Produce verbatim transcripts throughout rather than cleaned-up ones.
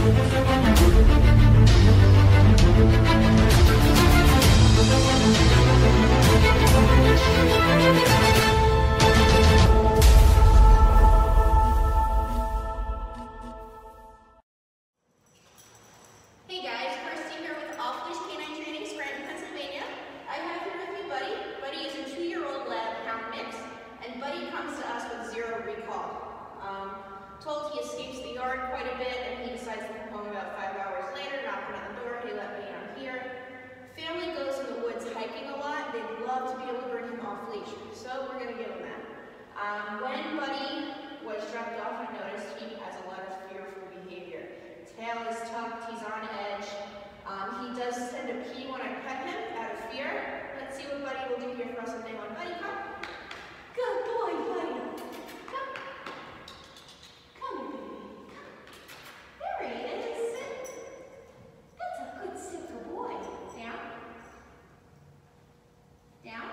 Told he escapes the yard quite a bit, and he decides to come home about five hours later, knocking on the door. Hey, let me in, I'm here. Family goes in the woods hiking a lot. They'd love to be able to bring him off leash, so we're going to give him that. Um, when Buddy was dropped off, I noticed he has a lot of fearful behavior. Tail is tucked, he's on edge. Um, he does tend to pee when I pet him out of fear. Let's see what Buddy will do here for us on day one. Buddy, come. Good boy, Buddy. Come. Come here, baby. Come. There he is. Sit. That's a good simple boy. Down. Down.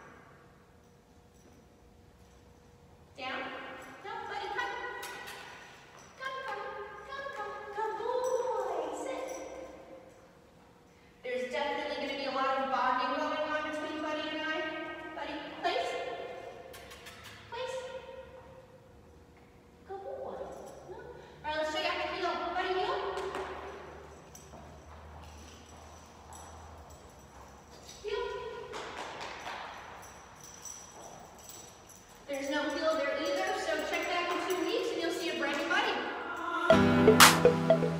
Down. No, Buddy, come. Come, come. Come, come. Good boy. Sit. There's definitely going to be a lot of bonding going on between Buddy and I. Buddy, place. Place. Good boy. No. All right, let's check out the heel. Buddy, heel. Heel. There's no heel there either, so check back in two weeks and you'll see a brand new Buddy.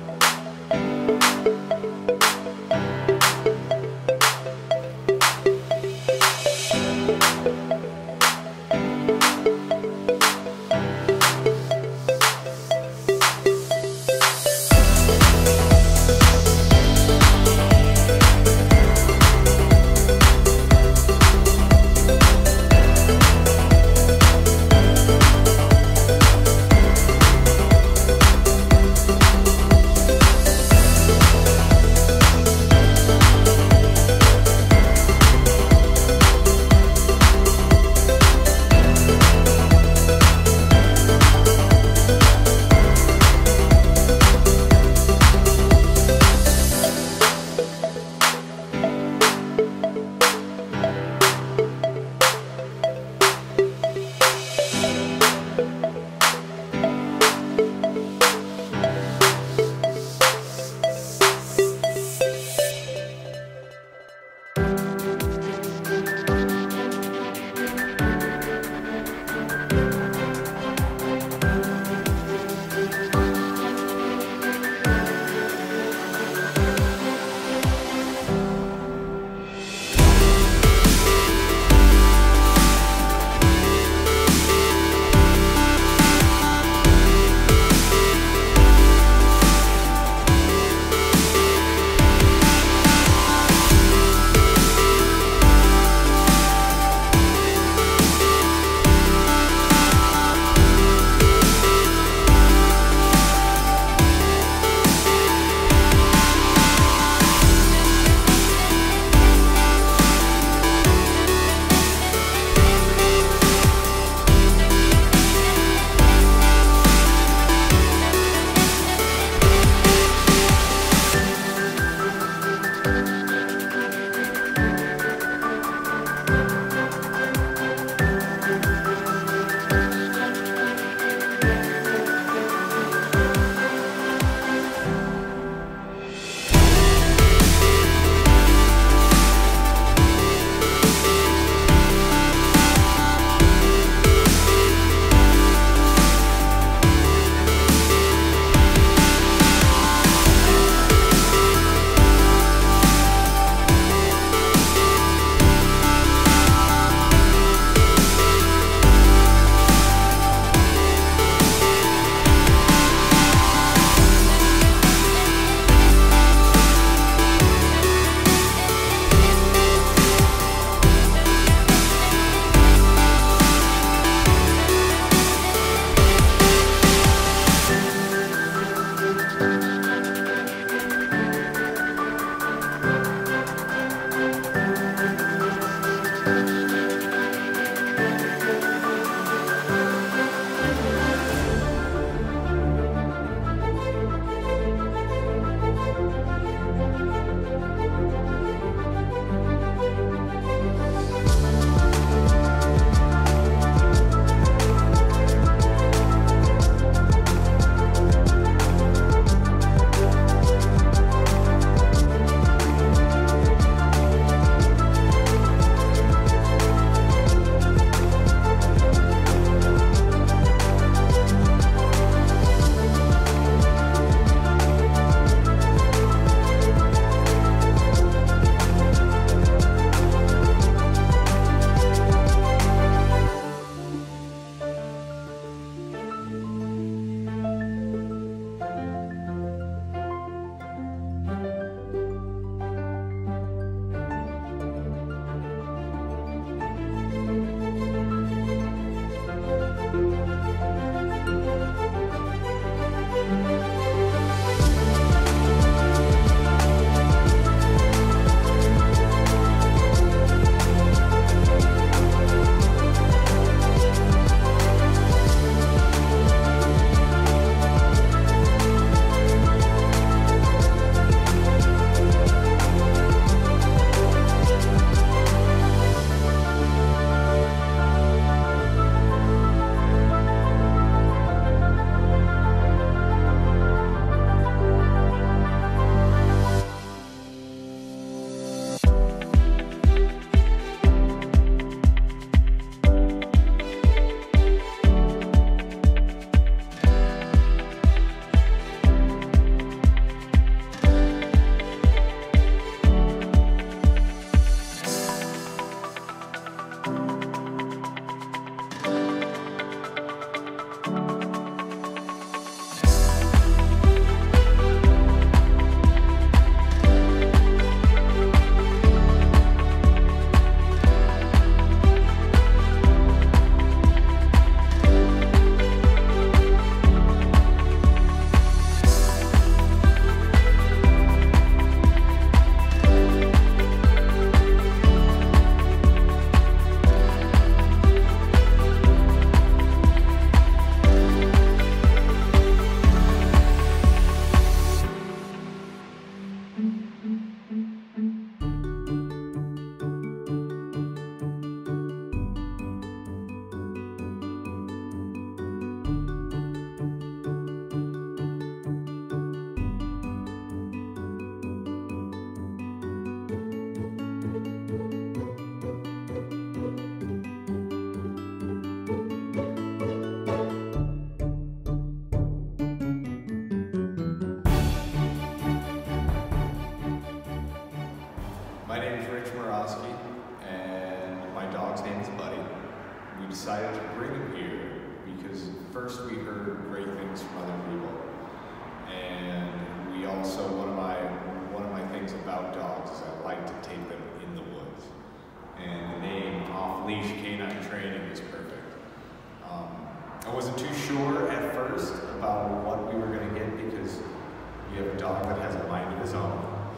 first we heard great things from other people, and we also, one of my one of my things about dogs is I like to take them in the woods, and the name Off Leash Canine Training is perfect. Um, I wasn't too sure at first about what we were going to get because we have a dog that has a mind of his own,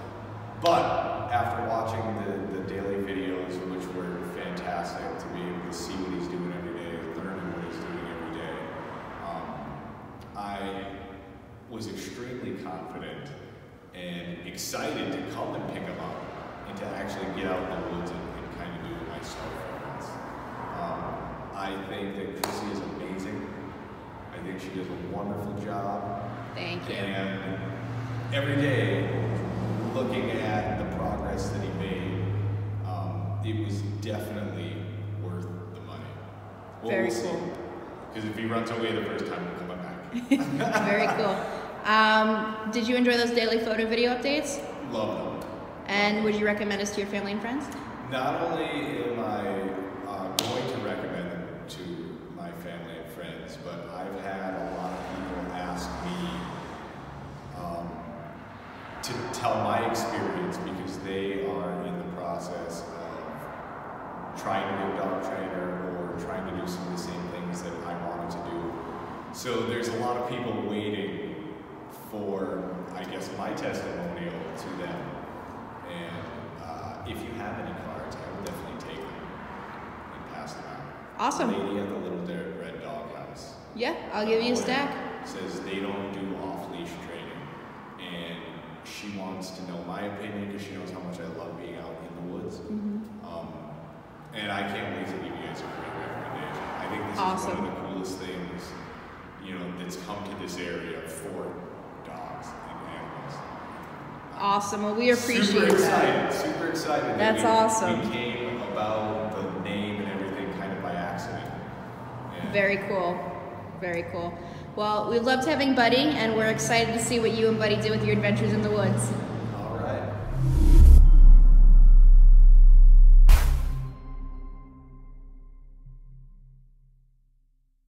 but after watching the, the daily videos, which were fantastic, to be able to see what he's doing every day, learning what he's doing every day, um, I was extremely confident and excited to come and pick him up and to actually get out in the woods and, and kind of do it myself for once. Um, I think that Chrissy is amazing. I think she does a wonderful job. Thank you. And every day, looking at the progress that he made, um, it was definitely worth the money. Well, Very we'll cool. Because if he runs away the first time, we'll come back. Very cool. Um, did you enjoy those daily photo video updates? Love them. And would you recommend us to your family and friends? Not only am I uh, going to recommend them to my family and friends, but I've had a lot of people ask me um, to tell my experience because they are in the process of trying to be a dog trainer or trying to do some of the same things that I wanted to do. So there's a lot of people waiting for, I guess, my testimonial to them. And uh, if you have any cards, I will definitely take them and pass them out. Awesome. The lady at the Little Red Dog House. Yeah, I'll give you a stack. Says they don't do off-leash training. And she wants to know my opinion because she knows how much I love being out in the woods. Mm-hmm. um, and I can't wait to give you guys a great recommendation. I think this Awesome. is one of the coolest things, you know, that's come to this area for dogs and animals. Awesome. Well, we appreciate super excited, that. Super excited. that That's we, awesome. We came about the name and everything kind of by accident. And Very cool. Very cool. Well, we loved having Buddy, and we're excited to see what you and Buddy do with your adventures in the woods.